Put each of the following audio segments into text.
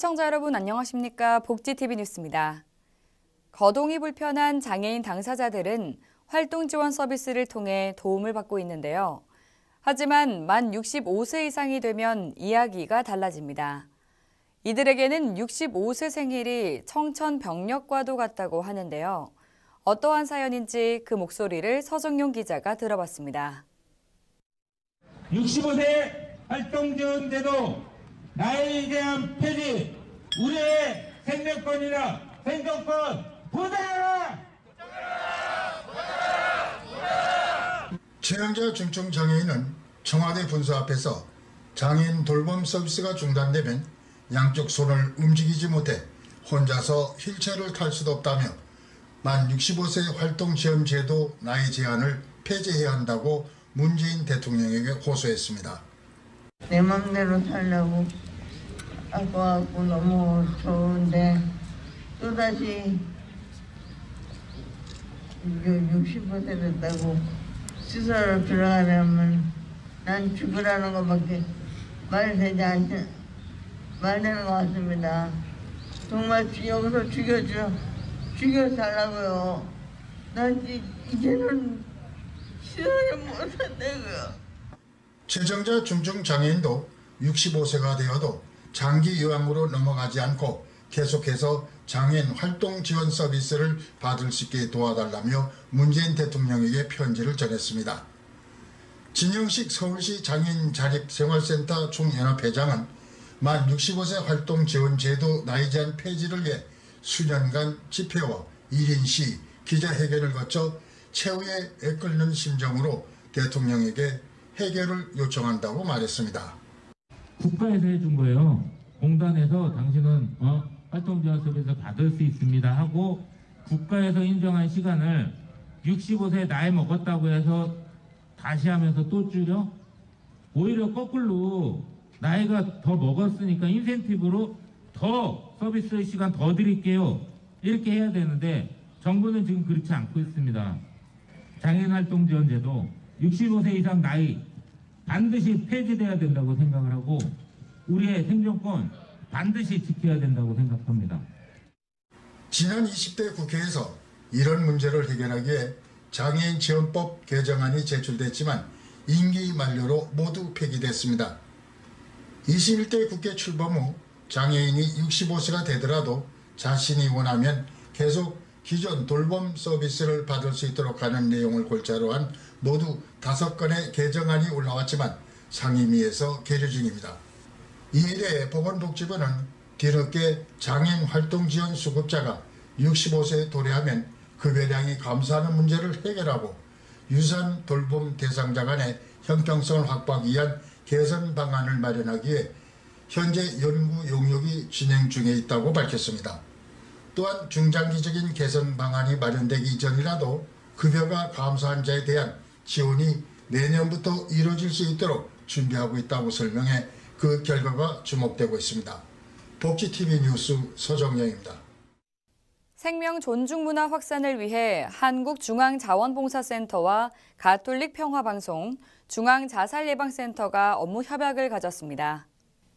시청자 여러분 안녕하십니까? 복지TV 뉴스입니다. 거동이 불편한 장애인 당사자들은 활동 지원 서비스를 통해 도움을 받고 있는데요. 하지만 만 65세 이상이 되면 이야기가 달라집니다. 이들에게는 65세 생일이 청천벽력과도 같다고 하는데요. 어떠한 사연인지 그 목소리를 서정용 기자가 들어봤습니다. 65세 활동지원제도 나이에 대한 폐지, 우리의 생명권이나 생존권 보장하라! 최양자 중증 장애인은 청와대 분수 앞에서 장애인 돌봄 서비스가 중단되면 양쪽 손을 움직이지 못해 혼자서 휠체어를 탈 수도 없다며 만 65세 활동지원제도 나이 제한을 폐지해야 한다고 문재인 대통령에게 호소했습니다. 내 맘대로 살려고 하고 너무 좋은데 또다시 60세 됐다고 시설을 들어가려면 난 죽으라는 것밖에 말이 되는 것 같습니다. 정말 여기서 죽여 살라고요. 난 이제는 시설을 못 한다고요. 최정자 중증 장애인도 65세가 되어도 장기 요양으로 넘어가지 않고 계속해서 장애인 활동 지원 서비스를 받을 수 있게 도와달라며 문재인 대통령에게 편지를 전했습니다. 진영식 서울시 장애인 자립생활센터 총연합회장은 만 65세 활동 지원 제도 나이 제한 폐지를 위해 수년간 집회와 1인 시 기자회견을 거쳐 최후의 애끓는 심정으로 대통령에게 해결을 요청한다고 말했습니다. 국가에서 해준 거예요. 공단에서 당신은 활동지원 서비스 받을 수 있습니다 하고 국가에서 인정한 시간을 65세 나이 먹었다고 해서 다시 하면서 또 줄여? 오히려 거꾸로 나이가 더 먹었으니까 인센티브로 더 서비스 시간 더 드릴게요. 이렇게 해야 되는데 정부는 지금 그렇지 않고 있습니다. 장애인 활동지원제도 65세 이상 나이 반드시 폐지돼야 된다고 생각을 하고 우리의 생존권 반드시 지켜야 된다고 생각합니다. 지난 20대 국회에서 이런 문제를 해결하기 위해 장애인 지원법 개정안이 제출됐지만 임기 만료로 모두 폐기됐습니다. 21대 국회 출범 후 장애인이 65세가 되더라도 자신이 원하면 계속 기존 돌봄 서비스를 받을 수 있도록 하는 내용을 골자로 한 모두 5건의 개정안이 올라왔지만 상임위에서 계류 중입니다. 이에 대해 보건복지부는 뒤늦게 장애인 활동지원 수급자가 65세에 도래하면 급여량이 감소하는 문제를 해결하고 유산 돌봄 대상자 간의 형평성을 확보하기 위한 개선 방안을 마련하기 위해 현재 연구 용역이 진행 중에 있다고 밝혔습니다. 또한 중장기적인 개선 방안이 마련되기 이전이라도 급여가 감소한 자에 대한 지원이 내년부터 이루어질 수 있도록 준비하고 있다고 설명해 그 결과가 주목되고 있습니다. 복지TV 뉴스 서정영입니다. 생명 존중 문화 확산을 위해 한국중앙자원봉사센터와 가톨릭평화방송, 중앙자살예방센터가 업무 협약을 가졌습니다.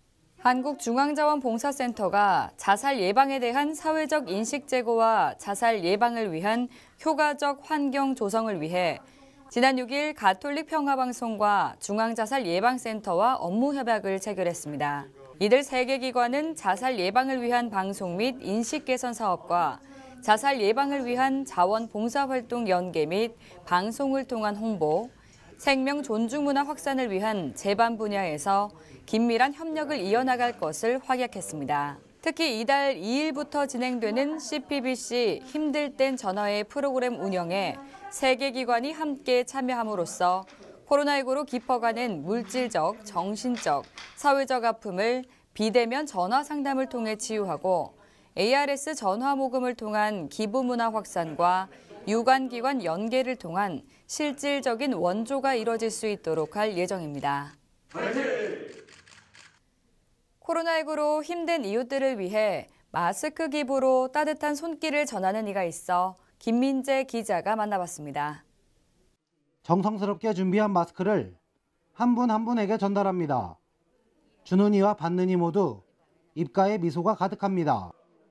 한국중앙자원봉사센터가 자살 예방에 대한 사회적 인식 제고와 자살 예방을 위한 효과적 환경 조성을 위해 지난 6일 가톨릭평화방송과 중앙자살예방센터와 업무 협약을 체결했습니다. 이들 3개 기관은 자살 예방을 위한 방송 및 인식 개선 사업과 자살 예방을 위한 자원봉사활동 연계 및 방송을 통한 홍보, 생명 존중 문화 확산을 위한 제반 분야에서 긴밀한 협력을 이어나갈 것을 확약했습니다. 특히 이달 2일부터 진행되는 CPBC 힘들 땐 전화해 프로그램 운영에 3개 기관이 함께 참여함으로써 코로나19로 깊어가는 물질적, 정신적, 사회적 아픔을 비대면 전화 상담을 통해 치유하고 ARS 전화 모금을 통한 기부 문화 확산과 유관기관 연계를 통한 실질적인 원조가 이뤄질 수 있도록 할 예정입니다. 코로나19로 힘든 이웃들을 위해 마스크 기부로 따뜻한 손길을 전하는 이가 있어 김민재 기자가 만나봤습니다. 정성스럽게 준비한 마스크를 한 분 한 분에게 전달합니다. 주는 이와 받는 이 모두 입가에 미소가 가득합니다.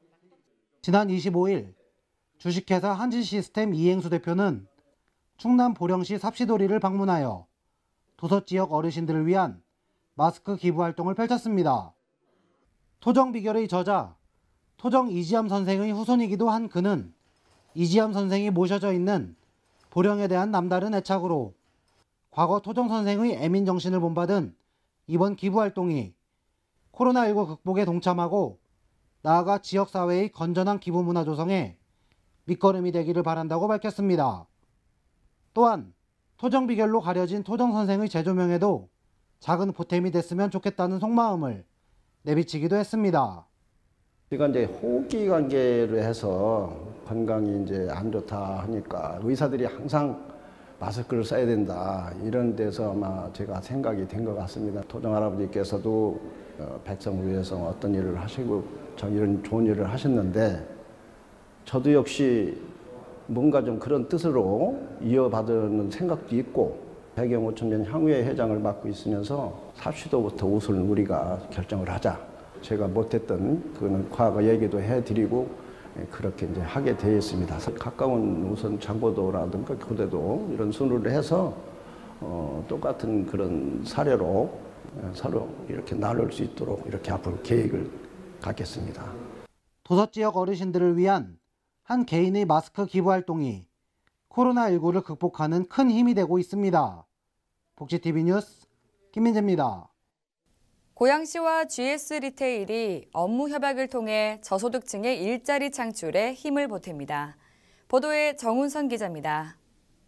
지난 25일 주식회사 한진시스템 이행수 대표는 충남 보령시 삽시도리를 방문하여 도서 지역 어르신들을 위한 마스크 기부 활동을 펼쳤습니다. 토정 비결의 저자 토정 이지암 선생의 후손이기도 한 그는 이지암 선생이 모셔져 있는 보령에 대한 남다른 애착으로 과거 토정 선생의 애민 정신을 본받은 이번 기부 활동이 코로나19 극복에 동참하고 나아가 지역사회의 건전한 기부 문화 조성에 밑거름이 되기를 바란다고 밝혔습니다. 또한 토정 비결로 가려진 토정 선생의 재조명에도 작은 보탬이 됐으면 좋겠다는 속마음을 내비치기도 했습니다. 제가 이제 호흡기 관계로 해서 건강이 이제 안 좋다 하니까 의사들이 항상 마스크를 써야 된다 이런 데서 아마 제가 생각이 된 것 같습니다. 토정 할아버지께서도 백성을 위해서 어떤 일을 하시고 이런 좋은 일을 하셨는데 저도 역시 뭔가 좀 그런 뜻으로 이어받는 생각도 있고 배경 5,000년 향후회 회장을 맡고 있으면서 삽시도부터 우선 우리가 결정을 하자. 제가 못했던 그는 과거 얘기도 해드리고 그렇게 이제 하게 되어 있습니다. 가까운 우선 장보도라든가 교대도 이런 순으로 해서 똑같은 그런 사례로 서로 이렇게 나눌 수 있도록 이렇게 앞으로 계획을 갖겠습니다. 도서 지역 어르신들을 위한 한 개인의 마스크 기부 활동이 코로나19를 극복하는 큰 힘이 되고 있습니다. 복지TV 뉴스 김민재입니다. 고양시와 GS 리테일이 업무 협약을 통해 저소득층의 일자리 창출에 힘을 보탭니다. 보도에 정운선 기자입니다.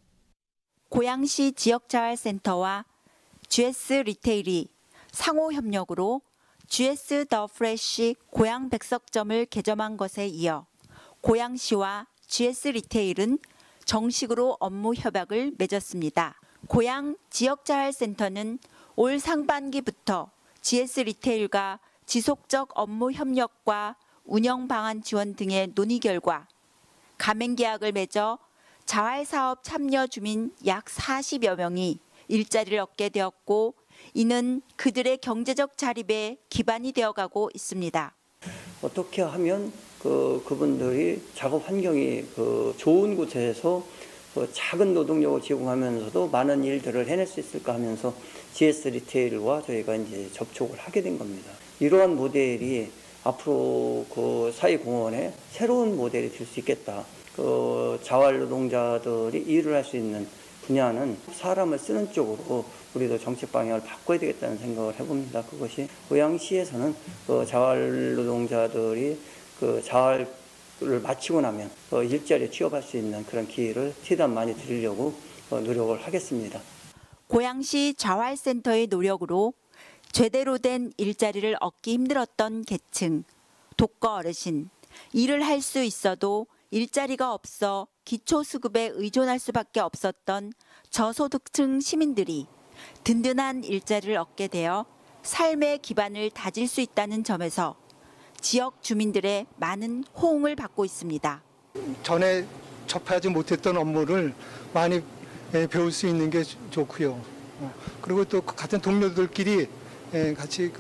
고양시 지역자활센터와 GS 리테일이 상호 협력으로 GS 더 프레쉬 고양 백석점을 개점한 것에 이어 고양시와 GS 리테일은 정식으로 업무 협약을 맺었습니다. 고양 지역자활센터는 올 상반기부터 GS 리테일과 지속적 업무 협력과 운영 방안 지원 등의 논의 결과 가맹 계약을 맺어 자활사업 참여 주민 약 40여 명이 일자리를 얻게 되었고 이는 그들의 경제적 자립에 기반이 되어가고 있습니다. 어떻게 하면 그분들이 작업 환경이 좋은 곳에서 작은 노동력을 제공하면서도 많은 일들을 해낼 수 있을까 하면서 GS 리테일과 저희가 이제 접촉을 하게 된 겁니다. 이러한 모델이 앞으로 사회공헌의 새로운 모델이 될 수 있겠다. 자활 노동자들이 일을 할 수 있는 분야는 사람을 쓰는 쪽으로 우리도 정책 방향을 바꿔야 되겠다는 생각을 해봅니다. 그것이 고양시에서는 자활 노동자들이 자활을 마치고 나면 일자리에 취업할 수 있는 그런 기회를 최대한 많이 드리려고 노력을 하겠습니다. 고양시 자활센터의 노력으로 제대로 된 일자리를 얻기 힘들었던 계층, 독거 어르신, 일을 할 수 있어도 일자리가 없어 기초수급에 의존할 수밖에 없었던 저소득층 시민들이 든든한 일자리를 얻게 되어 삶의 기반을 다질 수 있다는 점에서 지역 주민들의 많은 호응을 받고 있습니다. 전에 접하지 못했던 업무를 많이 배울 수 있는 게 좋고요. 그리고 또 같은 동료들끼리 같이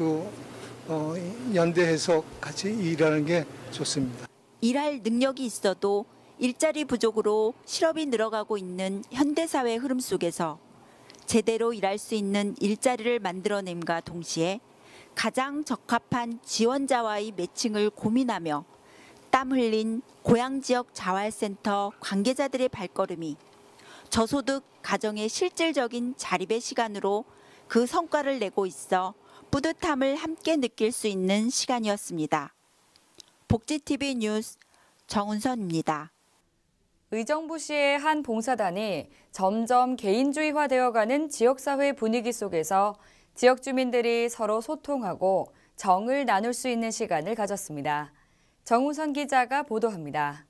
연대해서 같이 일하는 게 좋습니다. 일할 능력이 있어도 일자리 부족으로 실업이 늘어가고 있는 현대사회 흐름 속에서 제대로 일할 수 있는 일자리를 만들어냄과 동시에 가장 적합한 지원자와의 매칭을 고민하며 땀 흘린 고양지역 자활센터 관계자들의 발걸음이 저소득 가정의 실질적인 자립의 시간으로 그 성과를 내고 있어 뿌듯함을 함께 느낄 수 있는 시간이었습니다. 복지TV 뉴스 정운선입니다. 의정부시의 한 봉사단이 점점 개인주의화되어가는 지역사회 분위기 속에서 지역 주민들이 서로 소통하고 정을 나눌 수 있는 시간을 가졌습니다. 정우선 기자가 보도합니다.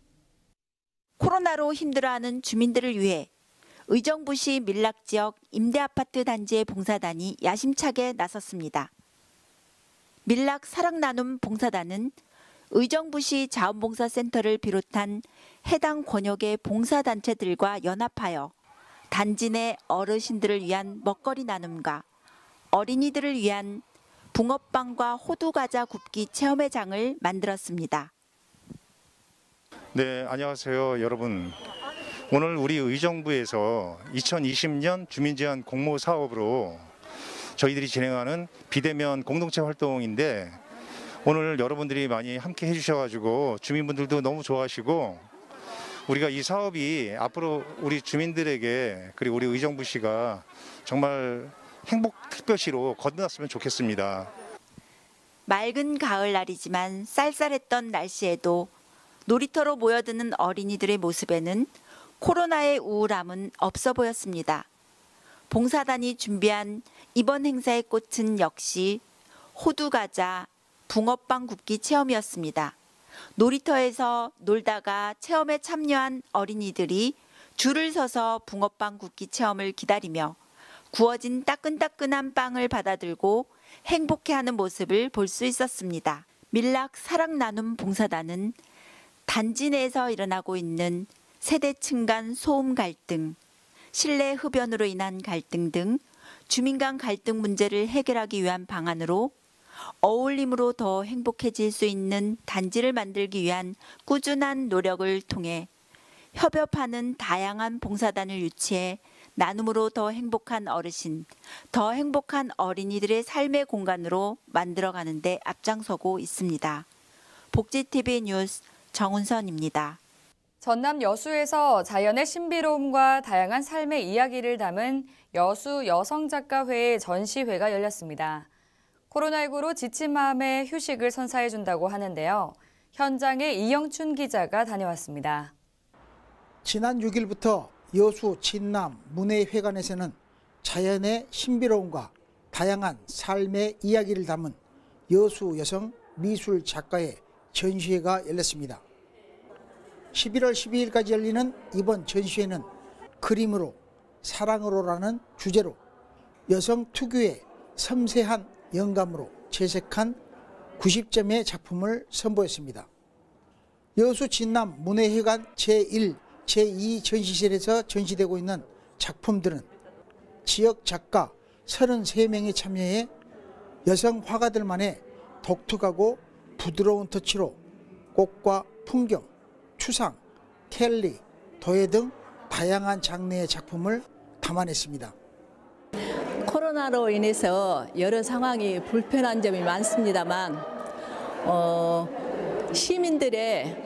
코로나로 힘들어하는 주민들을 위해 의정부시 밀락지역 임대아파트 단지의 봉사단이 야심차게 나섰습니다. 밀락 사랑나눔 봉사단은 의정부시 자원봉사센터를 비롯한 해당 권역의 봉사단체들과 연합하여 단지 내 어르신들을 위한 먹거리 나눔과 어린이들을 위한 붕어빵과 호두과자 굽기 체험회장을 만들었습니다. 네, 안녕하세요, 여러분. 오늘 우리 의정부에서 2020년 주민제한 공모 사업으로 저희들이 진행하는 비대면 공동체 활동인데 오늘 여러분들이 많이 함께 해주셔가지고 주민분들도 너무 좋아하시고 우리가 이 사업이 앞으로 우리 주민들에게 그리고 우리 의정부시가 정말 행복특별시로 거듭났으면 좋겠습니다. 맑은 가을날이지만 쌀쌀했던 날씨에도 놀이터로 모여드는 어린이들의 모습에는 코로나의 우울함은 없어 보였습니다. 봉사단이 준비한 이번 행사의 꽃은 역시 호두과자, 붕어빵 굽기 체험이었습니다. 놀이터에서 놀다가 체험에 참여한 어린이들이 줄을 서서 붕어빵 굽기 체험을 기다리며 구워진 따끈따끈한 빵을 받아들고 행복해하는 모습을 볼 수 있었습니다. 밀락 사랑 나눔 봉사단은 단지 내에서 일어나고 있는 세대층 간 소음 갈등, 실내 흡연으로 인한 갈등 등 주민 간 갈등 문제를 해결하기 위한 방안으로 어울림으로 더 행복해질 수 있는 단지를 만들기 위한 꾸준한 노력을 통해 협업하는 다양한 봉사단을 유치해 나눔으로 더 행복한 어르신, 더 행복한 어린이들의 삶의 공간으로 만들어가는 데 앞장서고 있습니다. 복지TV 뉴스 정은선입니다. 전남 여수에서 자연의 신비로움과 다양한 삶의 이야기를 담은 여수 여성작가회의 전시회가 열렸습니다. 코로나19로 지친 마음에 휴식을 선사해준다고 하는데요. 현장에 이영춘 기자가 다녀왔습니다. 지난 6일부터 여수 진남 문예회관에서는 자연의 신비로움과 다양한 삶의 이야기를 담은 여수 여성 미술 작가의 전시회가 열렸습니다. 11월 12일까지 열리는 이번 전시회는 그림으로 사랑으로라는 주제로 여성 특유의 섬세한 영감으로 채색한 90점의 작품을 선보였습니다. 여수 진남 문예회관 제1, 제2 전시실에서 전시되고 있는 작품들은 지역 작가 33명이 참여해 여성 화가들만의 독특하고 부드러운 터치로 꽃과 풍경, 추상, 켈리, 도예 등 다양한 장르의 작품을 담아냈습니다. 코로나로 인해서 여러 상황이 불편한 점이 많습니다만 시민들의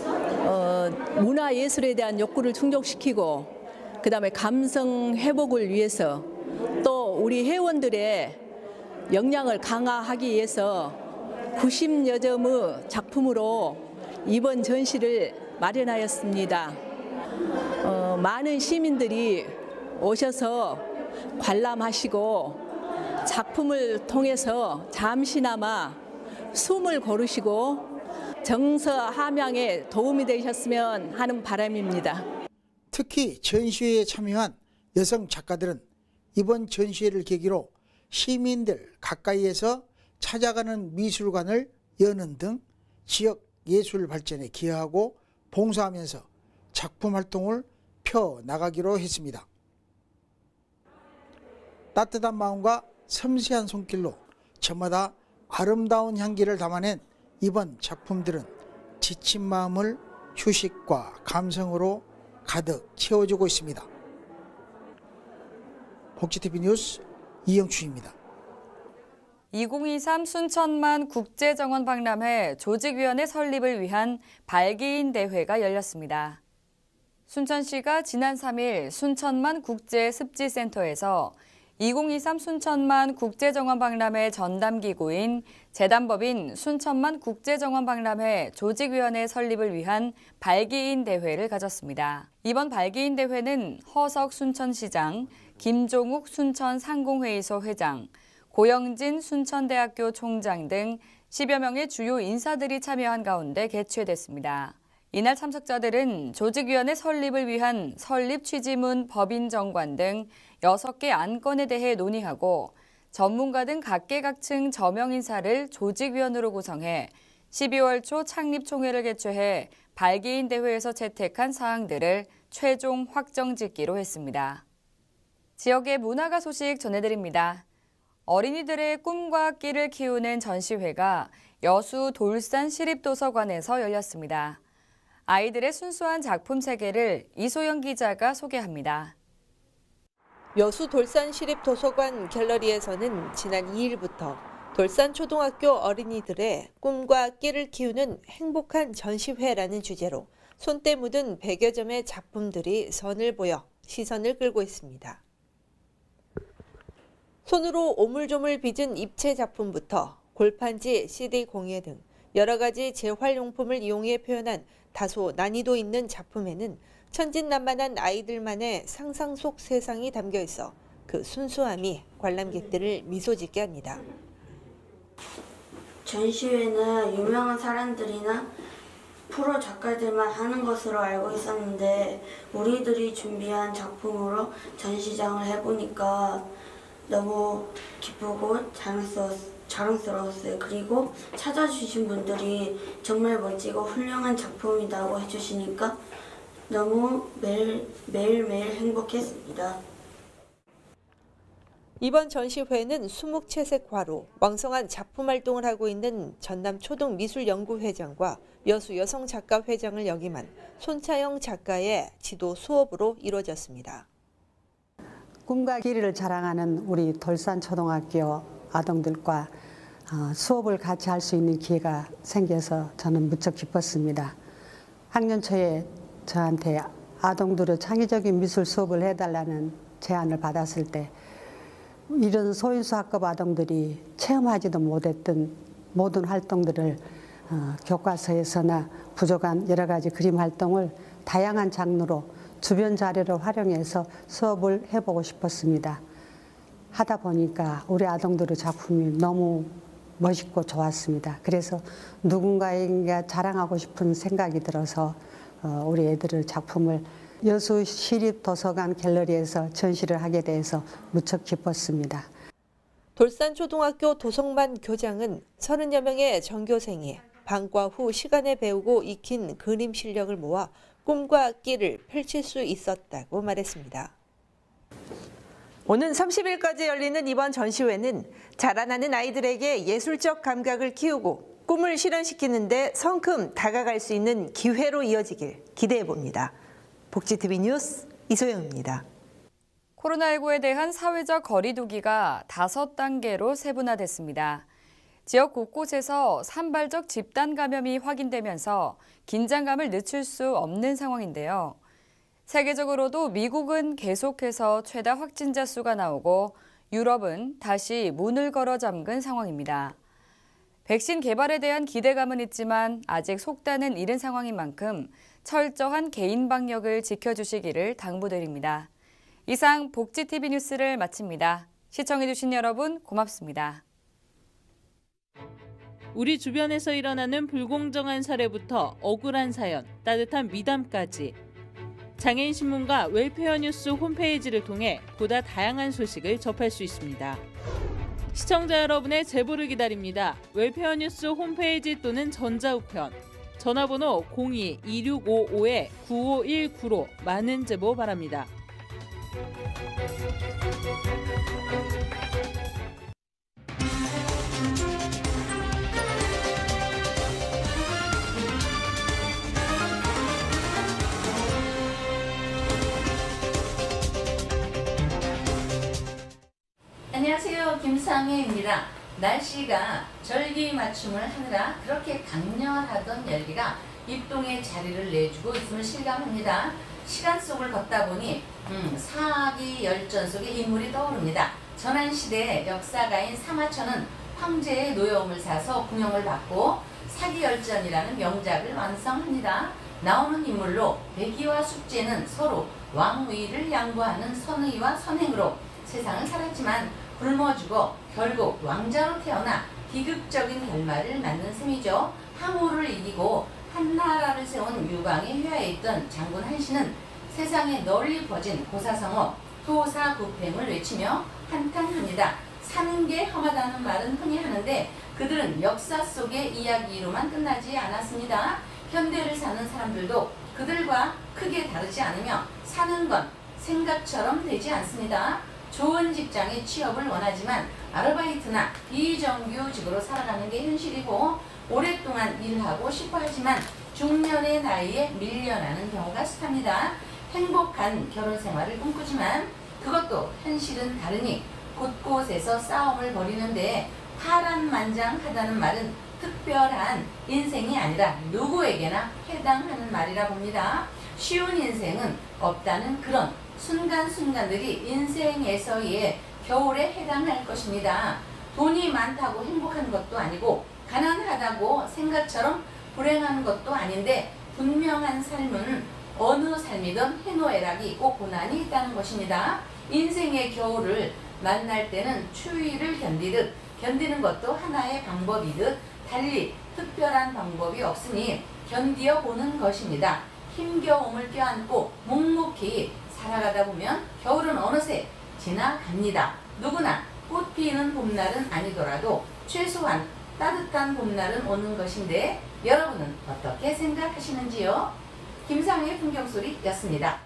문화예술에 대한 욕구를 충족시키고 그다음에 감성 회복을 위해서 또 우리 회원들의 역량을 강화하기 위해서 90여 점의 작품으로 이번 전시를 마련하였습니다. 많은 시민들이 오셔서 관람하시고 작품을 통해서 잠시나마 숨을 고르시고 정서 함양에 도움이 되셨으면 하는 바람입니다. 특히 전시회에 참여한 여성 작가들은 이번 전시회를 계기로 시민들 가까이에서 찾아가는 미술관을 여는 등 지역 예술 발전에 기여하고 봉사하면서 작품 활동을 펴나가기로 했습니다. 따뜻한 마음과 섬세한 손길로 저마다 아름다운 향기를 담아낸 이번 작품들은 지친 마음을 휴식과 감성으로 가득 채워주고 있습니다. 복지TV 뉴스 이영춘입니다. 2023 순천만 국제정원 박람회 조직위원회 설립을 위한 발기인 대회가 열렸습니다. 순천시가 지난 3일 순천만 국제습지센터에서 2023 순천만 국제정원 박람회 전담기구인 재단법인 순천만 국제정원 박람회 조직위원회 설립을 위한 발기인 대회를 가졌습니다. 이번 발기인 대회는 허석 순천시장, 김종욱 순천상공회의소 회장, 고영진 순천대학교 총장 등 10여 명의 주요 인사들이 참여한 가운데 개최됐습니다. 이날 참석자들은 조직위원회 설립을 위한 설립 취지문 법인 정관 등 6개 안건에 대해 논의하고 전문가 등 각계각층 저명 인사를 조직위원으로 구성해 12월 초 창립총회를 개최해 발기인 대회에서 채택한 사항들을 최종 확정짓기로 했습니다. 지역의 문화가 소식 전해드립니다. 어린이들의 꿈과 끼를 키우는 전시회가 여수 돌산 시립도서관에서 열렸습니다. 아이들의 순수한 작품 세계를 이소영 기자가 소개합니다. 여수 돌산 시립도서관 갤러리에서는 지난 2일부터 돌산 초등학교 어린이들의 꿈과 끼를 키우는 행복한 전시회라는 주제로 손때 묻은 100여 점의 작품들이 선을 보여 시선을 끌고 있습니다. 손으로 오물조물 빚은 입체 작품부터 골판지, CD 공예 등 여러 가지 재활용품을 이용해 표현한 다소 난이도 있는 작품에는 천진난만한 아이들만의 상상 속 세상이 담겨 있어 그 순수함이 관람객들을 미소 짓게 합니다. 전시회는 유명한 사람들이나 프로 작가들만 하는 것으로 알고 있었는데 우리들이 준비한 작품으로 전시장을 해보니까 너무 기쁘고 자랑스러웠어요. 그리고 찾아주신 분들이 정말 멋지고 훌륭한 작품이라고 해주시니까 너무 매일매일 행복했습니다. 이번 전시회는 수묵채색화로 왕성한 작품 활동을 하고 있는 전남초등미술연구회장과 여수여성작가회장을 역임한 손차영 작가의 지도 수업으로 이루어졌습니다. 꿈과 끼를 자랑하는 우리 돌산초등학교 아동들과 수업을 같이 할 수 있는 기회가 생겨서 저는 무척 기뻤습니다. 학년 초에 저한테 아동들의 창의적인 미술 수업을 해달라는 제안을 받았을 때 이런 소인수 학급 아동들이 체험하지도 못했던 모든 활동들을 교과서에서나 부족한 여러 가지 그림 활동을 다양한 장르로 주변 자료를 활용해서 수업을 해보고 싶었습니다. 하다 보니까 우리 아동들의 작품이 너무 멋있고 좋았습니다. 그래서 누군가에게 자랑하고 싶은 생각이 들어서 우리 애들의 작품을 여수 시립도서관 갤러리에서 전시를 하게 돼서 무척 기뻤습니다. 돌산초등학교 도성반 교장은 30여 명의 전교생이 방과 후 시간에 배우고 익힌 그림 실력을 모아 꿈과 끼를 펼칠 수 있었다고 말했습니다. 오는 30일까지 열리는 이번 전시회는 자라나는 아이들에게 예술적 감각을 키우고 꿈을 실현시키는 데 성큼 다가갈 수 있는 기회로 이어지길 기대해 봅니다. 복지TV 뉴스 이소영입니다. 코로나19에 대한 사회적 거리두기가 5단계로 세분화됐습니다. 지역 곳곳에서 산발적 집단 감염이 확인되면서 긴장감을 늦출 수 없는 상황인데요. 세계적으로도 미국은 계속해서 최다 확진자 수가 나오고 유럽은 다시 문을 걸어 잠근 상황입니다. 백신 개발에 대한 기대감은 있지만 아직 속단은 이른 상황인 만큼 철저한 개인 방역을 지켜주시기를 당부드립니다. 이상 복지TV 뉴스를 마칩니다. 시청해주신 여러분 고맙습니다. 우리 주변에서 일어나는 불공정한 사례부터 억울한 사연, 따뜻한 미담까지 장애인신문과 웰페어뉴스 홈페이지를 통해 보다 다양한 소식을 접할 수 있습니다. 시청자 여러분의 제보를 기다립니다. 웰페어뉴스 홈페이지 또는 전자우편, 전화번호 02-2655-9519로 많은 제보 바랍니다. 안녕하세요. 김상혜입니다. 날씨가 절기 맞춤을 하느라 그렇게 강렬하던 열기가 입동의 자리를 내주고 있음을 실감합니다. 시간 속을 걷다 보니 사기 열전 속의 인물이 떠오릅니다. 전한시대의 역사가인 사마천은 황제의 노여움을 사서 궁용을 받고 사기열전이라는 명작을 완성합니다. 나오는 인물로 백의와 숙제는 서로 왕위를 양보하는 선의와 선행으로 세상을 살았지만 굶어 죽어 결국 왕자로 태어나 비극적인 결말을 맞는 셈이죠. 항우를 이기고 한나라를 세운 유광의 휘하에 있던 장군 한씨는 세상에 널리 퍼진 고사성어 토사구팽을 외치며 한탄합니다. 사는 게 험하다는 말은 흔히 하는데 그들은 역사 속의 이야기로만 끝나지 않았습니다. 현대를 사는 사람들도 그들과 크게 다르지 않으며 사는 건 생각처럼 되지 않습니다. 좋은 직장에 취업을 원하지만 아르바이트나 비정규직으로 살아가는 게 현실이고 오랫동안 일하고 싶어 하지만 중년의 나이에 밀려나는 경우가 숱합니다. 행복한 결혼 생활을 꿈꾸지만 그것도 현실은 다르니 곳곳에서 싸움을 벌이는데 파란만장하다는 말은 특별한 인생이 아니라 누구에게나 해당하는 말이라 봅니다. 쉬운 인생은 없다는 그런 순간순간들이 인생에서의 겨울에 해당할 것입니다. 돈이 많다고 행복한 것도 아니고 가난하다고 생각처럼 불행한 것도 아닌데 분명한 삶은 어느 삶이든 희노애락이 있고 고난이 있다는 것입니다. 인생의 겨울을 만날 때는 추위를 견디는 것도 하나의 방법이듯 달리 특별한 방법이 없으니 견디어 보는 것입니다. 힘겨움을 껴안고 묵묵히 살아가다 보면 겨울은 어느새 지나갑니다. 누구나 꽃 피는 봄날은 아니더라도 최소한 따뜻한 봄날은 오는 것인데 여러분은 어떻게 생각하시는지요? 김상우의 풍경소리였습니다.